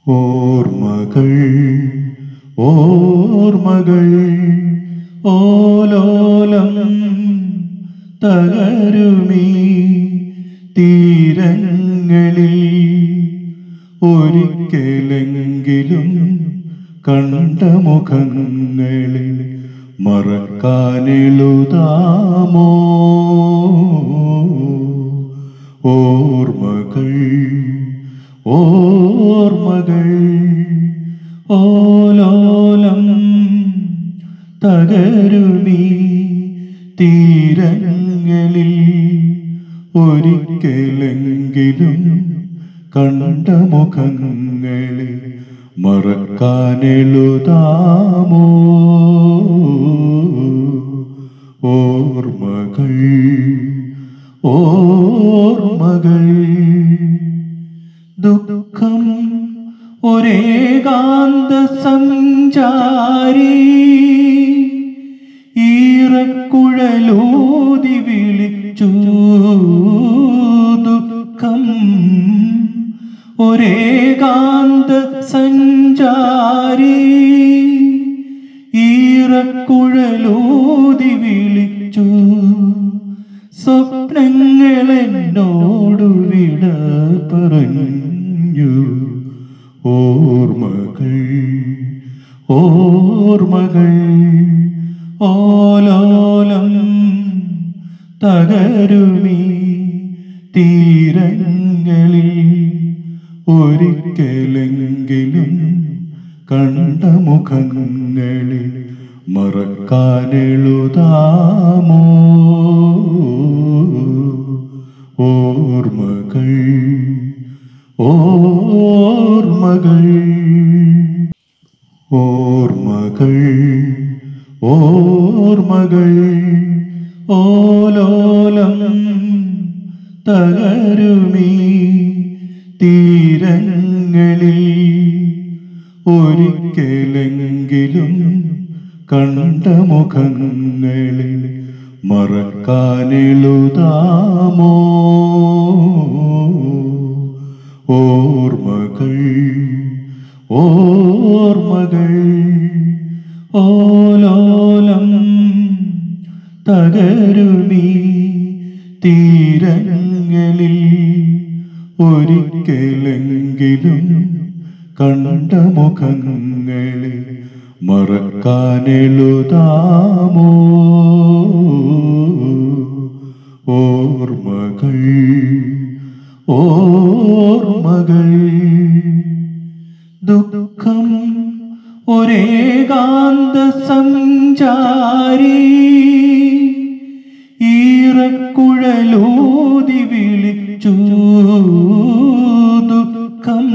ഓർമ്മകൾ ഓർമ്മകൾ ഓലോലം തകരുമീ തീരങ്ങളിൽ ഒരിക്കലെങ്കിലും കണ്ട മുഖങ്ങളിൽ മറക്കാനെഴുതാമോ ഓർമ്മകൾ ഓർമ്മകൾ ഓലോലം തകരുമീ തീരങ്ങളിൽ ഒരിക്കലെങ്കിലും കണ്ട മുഖങ്ങളിൽ മറക്കാനെഴുതാമോ ഓർമ്മകൾ ഓർമ്മകൾ ദുഃഖം ഒരേകാന്ത സഞ്ചാരി ഈറക്കുഴലൂതി വിളിച്ചു ദുഃഖം ഒരേകാന്ത സഞ്ചാരി ഈറക്കുഴലൂതി വിളിച്ചു സ്വപ്നങ്ങളെന്നോടു വിട പറഞ്ഞു ഓർമ്മകൾ ഓർമ്മകൾ ഓലോലം തകരുമീ തീരങ്ങളിൽ ഒരിക്കലെങ്കിലും കണ്ട മുഖങ്ങളിൽ മറക്കാനെഴുതാമോ ഓർമ്മകൾ ഓർമ്മകൾ ഓർമ്മകൾ ഓർമ്മകൾ ഓലോലം തകരുമീ തീരങ്ങളിൽ ഒരിക്കലെങ്കിലും കണ്ട മുഖങ്ങളിൽ മറക്കാനെഴുതാമോ ഓർമ്മകൾ ഓർമ്മകൾ ഓലോലം തകരുമീ തീരങ്ങളിൽ ഒരിക്കലെങ്കിലും കണ്ട മുഖങ്ങളിൽ മറക്കാനെഴുതാമോ ഓർമ്മകൾ ഓർമ്മകൾ ദുഃഖം ഒരേകാന്ത സഞ്ചാരി ഈറക്കുഴലൂതി വിളിച്ചു ദുഃഖം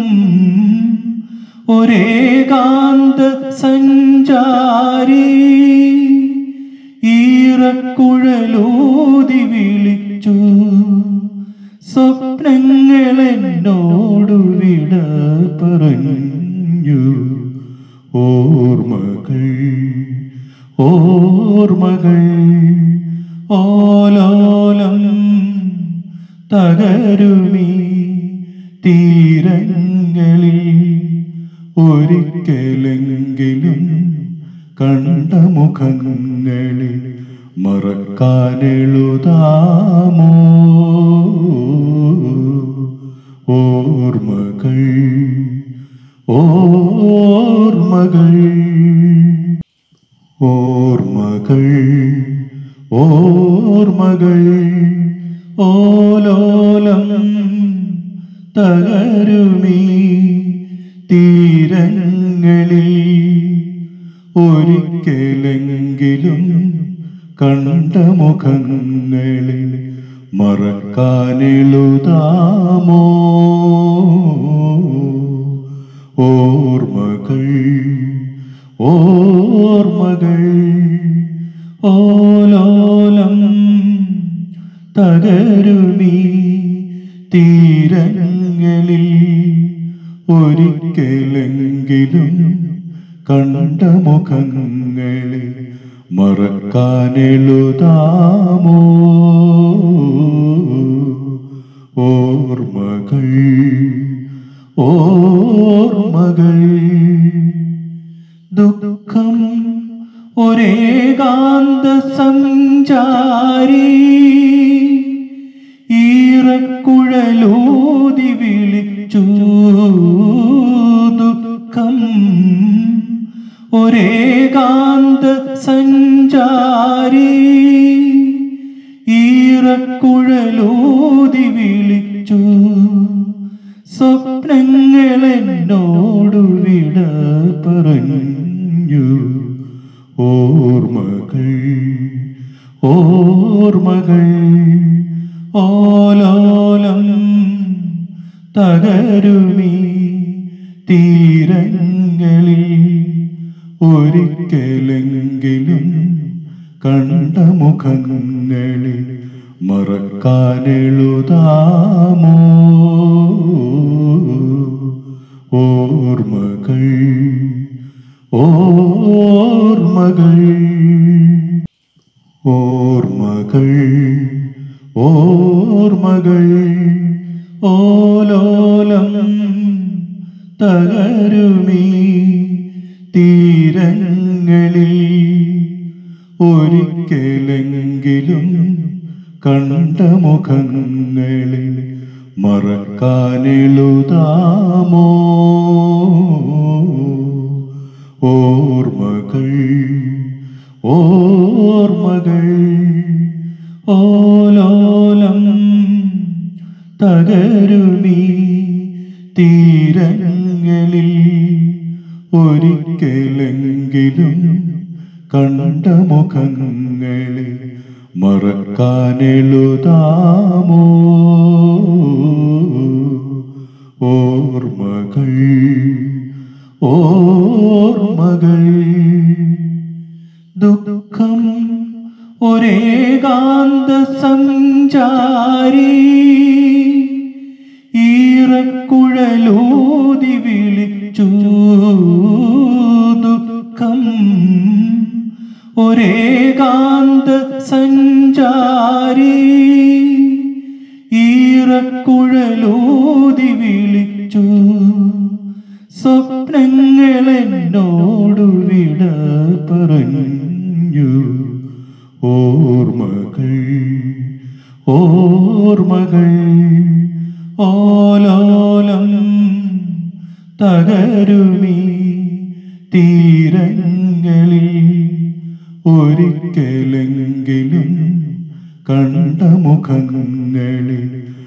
ഒരേകാന്ത സഞ്ചാരി ഈറക്കുഴലൂതി വിളിച്ചു സ്വപ്നങ്ങളെന്നോടു വിട പറഞ്ഞു ഓർമ്മകൾ ഓർമ്മകൾ ഓലോലം തകരുമീ തീരങ്ങളിൽ ഒരിക്കലെങ്കിലും കണ്ട മുഖങ്ങളിൽ മറക്കാനെഴുതാമോ ഓർമ്മകൾ ഓർമ്മകൾ ഓർമ്മകൾ ഓർമ്മകൾ ഓലോലം തകരുമീ തീരങ്ങളിൽ ഒരിക്കലെങ്കിലും കണ്ട മുഖങ്ങളിൽ മറക്കാനെഴുതാമോ ഓർമ്മകൾ ഓർമ്മകൾ ഓലോലം തകരുമീ തീരങ്ങളിൽ ഒരിക്കലെങ്കിലും കണ്ട മുഖങ്ങളിൽ മറക്കാനെഴുതാമോ ഓർമ്മകൾ ഓർമ്മകൾ ദുഃഖം ഒരേകാന്ത സഞ്ചാരി ഈറക്കുഴലൂതി വിളിച്ചു ദുഃഖം ഒരേകാന്ത സഞ്ചാരി ഈറക്കുഴലൂതി വിളിച്ചു സ്വപ്നങ്ങളെന്നോടു വിട പറഞ്ഞു ഓർമ്മകൾ ഓർമ്മകൾ ഓലോലം തകരുമീ തീരങ്ങളിൽ ഒരിക്കലെങ്കിലും കണ്ട മുഖങ്ങളിൽ മറക്കാനെഴുതാമോ ഓർമ്മകൾ ഓർമ്മകൾ ഓർമ്മകൾ ഓർമ്മകൾ ഓലോലം തകരുമീ തീരങ്ങളിൽ ഒരിക്കലെങ്കിലും കണ്ട മുഖങ്ങളിൽ മറക്കാനെഴുതാമോ ഓർമ്മകൾ ഓർമ്മകൾ ഓലോലം തകരുമീ തീരങ്ങളിൽ ഒരിക്കലെങ്കിലും കണ്ട മുഖങ്ങളിൽ മറക്കാനെഴുതാമോ ഓർമ്മകൾ ഓർമ്മകൾ ദുഃഖം ഒരേകാന്ത സഞ്ചാരി ഈറക്കുഴലൂതി വിളിച്ചു ദുഃഖം ഒരേകാന്ത സഞ്ചാരി ഈറക്കുഴലൂതി വിളിച്ചു സ്വപ്നങ്ങളെന്നോടു വിട പറഞ്ഞു ഓർമ്മകൾ ഓർമ്മകൾ ഓലോലം തകരുമീ തീരങ്ങളിൽ ഒരിക്കലെങ്കിലും കണ്ട മുഖങ്ങളിൽ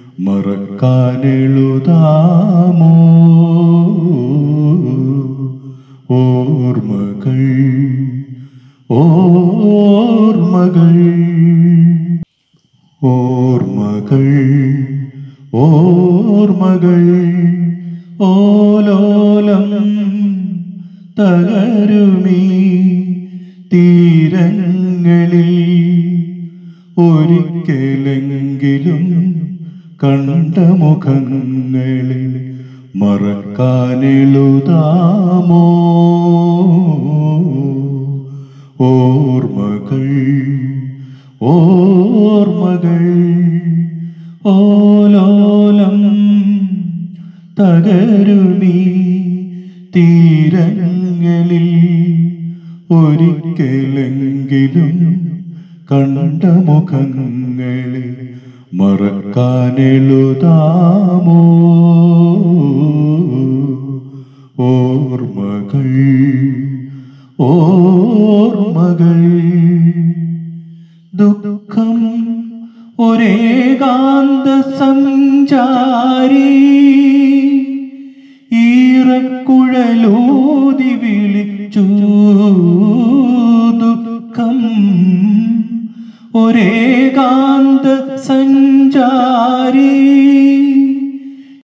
മറക്കാനെഴുതാമോ ഓർമ്മകൾ ഓർമ്മകൾ ഓർമ്മകൾ ഓർമ്മകൾ ഓലോലം തകരുമീ തീരങ്ങളിൽ ഒരിക്കലെങ്കിലും കണ്ട മുഖങ്ങളിൽ മറക്കാനെഴുതാമോ ഓർമ്മകൾ ഓർമ്മകൾ ഓലോലം തകരുമീ തീരങ്ങളിൽ ഒരിക്കലെങ്കിലും കണ്ട മുഖങ്ങളിൽ മറക്കാനെഴുതാമോ ഓർമ്മകൾ ഓർമ്മകൾ ദുഃഖം ഒരേകാന്ത സഞ്ചാരി ഈറക്കുഴലൂതി വിളിച്ചു ദുഃഖം ഒരേകാന്ത സഞ്ചാരി